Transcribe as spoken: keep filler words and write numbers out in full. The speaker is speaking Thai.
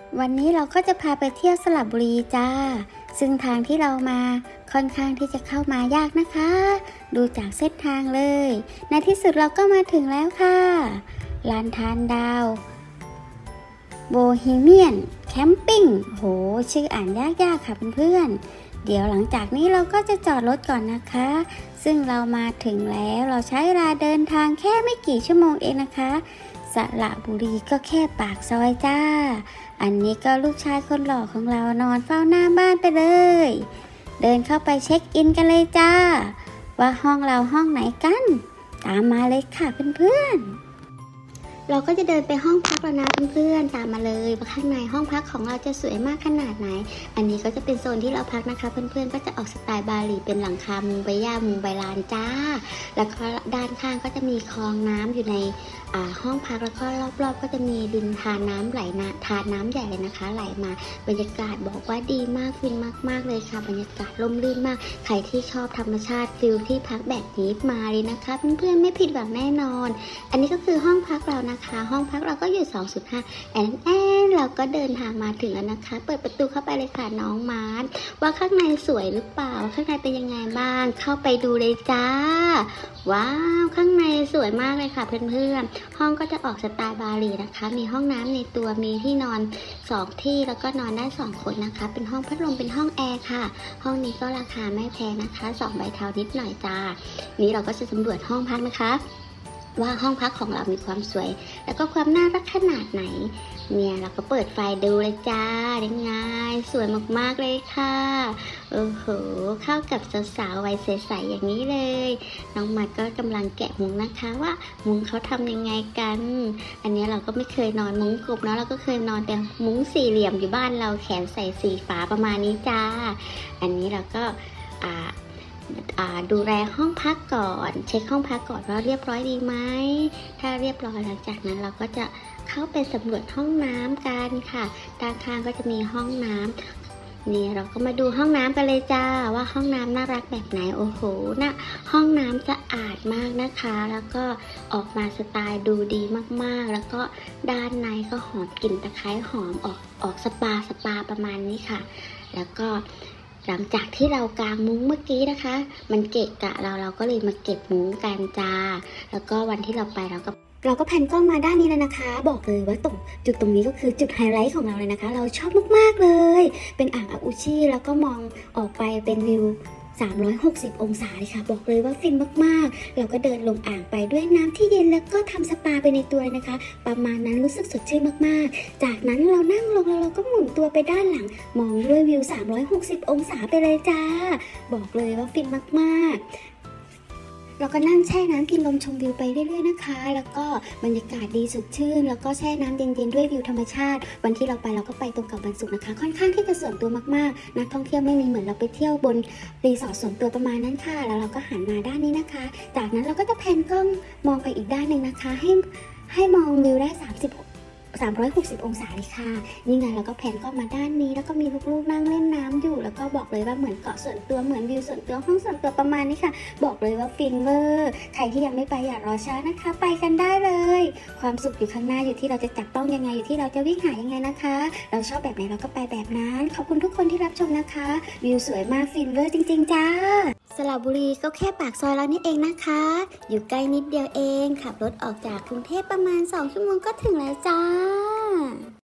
วันนี้เราก็จะพาไปเที่ยวสระบุรีจ้าซึ่งทางที่เรามาค่อนข้างที่จะเข้ามายากนะคะดูจากเส้นทางเลยในที่สุดเราก็มาถึงแล้วค่ะลานทานดาวโบฮีเมียนแคมปิ้งโหชื่ออ่านยากๆค่ะเพื่อนๆเดี๋ยวหลังจากนี้เราก็จะจอดรถก่อนนะคะซึ่งเรามาถึงแล้วเราใช้เวลาเดินทางแค่ไม่กี่ชั่วโมงเองนะคะสระบุรีก็แค่ปากซอยจ้าอันนี้ก็ลูกชายคนหล่อของเรานอนเฝ้าหน้าบ้านไปเลยเดินเข้าไปเช็คอินกันเลยจ้าว่าห้องเราห้องไหนกันตามมาเลยค่ะเพื่อนๆเราก็จะเดินไปห้องพักแล้วนะเพื่อนๆตามมาเลยว่าข้างในห้องพักของเราจะสวยมากขนาดไหนอันนี้ก็จะเป็นโซนที่เราพักนะคะเพื่อนๆก็จะออกสไตล์บาหลีเป็นหลังคามุงใบหญ้ามุงใบลานจ้าแล้วก็ด้านข้างก็จะมีคลองน้ำอยู่ในห้องพักแล้วก็รอบๆก็จะมีดินทานน้ำไหลนะทานน้ำใหญ่เลยนะคะไหลมาบรรยากาศบอกว่าดีมากฟินมากๆเลยค่ะบรรยากาศร่มรื่นมากใครที่ชอบธรรมชาติฟิลที่พักแบบนี้มาเลยนะคะเพื่อนๆไม่ผิดหวังแน่นอนอันนี้ก็คือห้องพักเรานะคะห้องพักเราก็อยู่ สองจุดห้า แอนแอนเราก็เดินทางมาถึงแล้วนะคะเปิดประตูเข้าไปเลยค่ะน้องมาร์ทว่าข้างในสวยหรือเปล่าข้างในเป็นยังไงบ้างเข้าไปดูเลยจ้าว้าวข้างในสวยมากเลยค่ะเพื่อนๆห้องก็จะออกสไตล์บาหลีนะคะมีห้องน้ำในตัวมีที่นอนสองที่แล้วก็นอนได้สองคนนะคะเป็นห้องพัดลมเป็นห้องแอร์ค่ะห้องนี้ก็ราคาไม่แพงนะคะสองใบเทานิดหน่อยจ้านี้เราก็จะสำรวจห้องพักนะคะว่าห้องพักของเรามีความสวยแล้วก็ความน่ารักขนาดไหนเนี่ยเราก็เปิดไฟดูเลยจ้าได้ไงสวยมากๆเลยค่ะโอ้โหเข้ากับสาวๆวัยใสๆอย่างนี้เลยน้องมัดก็กำลังแกะมุ้งนะคะว่ามุ้งเขาทำยังไงกันอันนี้เราก็ไม่เคยนอนมุ้งกบเนาะเราก็เคยนอนแต่มุ้งสี่เหลี่ยมอยู่บ้านเราแขนใส่สีฝาประมาณนี้จ้าอันนี้เราก็อ่าดูแลห้องพักก่อนเช็คห้องพักก่อนว่าเรียบร้อยดีไหมถ้าเรียบร้อยหลังจากนั้นเราก็จะเข้าไปสำรวจห้องน้ำกันค่ะด้านข้างก็จะมีห้องน้ำนี่เราก็มาดูห้องน้ำกันเลยจ้าว่าห้องน้ำน่ารักแบบไหนโอ้โหนะห้องน้ำสะอาดมากนะคะแล้วก็ออกมาสไตล์ดูดีมากๆแล้วก็ด้านในก็หอมกลิ่นตะไคร้หอมออกออกสปาสปาประมาณนี้ค่ะแล้วก็หลังจากที่เรากางมุ้งเมื่อกี้นะคะมันเกะกะเราเราก็เลยมาเก็บมุ้งกันจ้าแล้วก็วันที่เราไปเราก็เราก็แพนกล้องมาด้านนี้เลยนะคะบอกเลยว่าตรงจุดตรงนี้ก็คือจุดไฮไลท์ของเราเลยนะคะเราชอบมากๆเลยเป็นอ่างอาอุชิแล้วก็มองออกไปเป็นวิวสามร้อยหกสิบองศาเลยค่ะบอกเลยว่าฟินมากๆเราก็เดินลงอ่างไปด้วยน้ำที่เย็นแล้วก็ทำสปาไปในตัวเลยนะคะประมาณนั้นรู้สึกสดชื่นมากๆจากนั้นเรานั่งลงแล้วเราก็หมุนตัวไปด้านหลังมองด้วยวิวสามร้อยหกสิบองศาไปเลยจ้าบอกเลยว่าฟินมากๆเราก็นั่งแช่น้ำกินลมชมวิวไปเรื่อยๆนะคะแล้วก็บรรยากาศดีสดชื่นแล้วก็แช่น้ำเย็นๆด้วยวิวธรรมชาติวันที่เราไปเราก็ไปตรงกับวันศุกร์นะคะค่อนข้างที่จะส่วนตัวมากๆนักท่องเที่ยวไม่มีเหมือนเราไปเที่ยวบนรีสอร์ทส่วนตัวประมาณนั้นค่ะแล้วเราก็หันมาด้านนี้นะคะจากนั้นเราก็จะแพนกล้องมองไปอีกด้านหนึ่งนะคะให้ให้มองวิวได้สามสิบสามร้อยหกสิบองศาเลยค่ะนี่ไงเราก็แผนก็มาด้านนี้แล้วก็มีลูกๆนั่งเล่นน้ำอยู่แล้วก็บอกเลยว่าเหมือนเกาะส่วนตัวเหมือนวิวส่วนตัวห้องส่วนตัวประมาณนี้ค่ะบอกเลยว่าฟินเวอร์ใครที่ยังไม่ไปอย่ารอช้านะคะไปกันได้เลยความสุขอยู่ข้างหน้าอยู่ที่เราจะจับต้องยังไงอยู่ที่เราจะวิ่งหายังไงนะคะเราชอบแบบไหนเราก็ไปแบบนั้นขอบคุณทุกคนที่รับชมนะคะวิวสวยมากฟินเวอร์จริงๆจ้าสระบุรีก็แค่ปากซอยเรานี่เองนะคะอยู่ใกล้นิดเดียวเองขับรถออกจากกรุงเทพประมาณสองชั่วโมงก็ถึงแล้วจ้า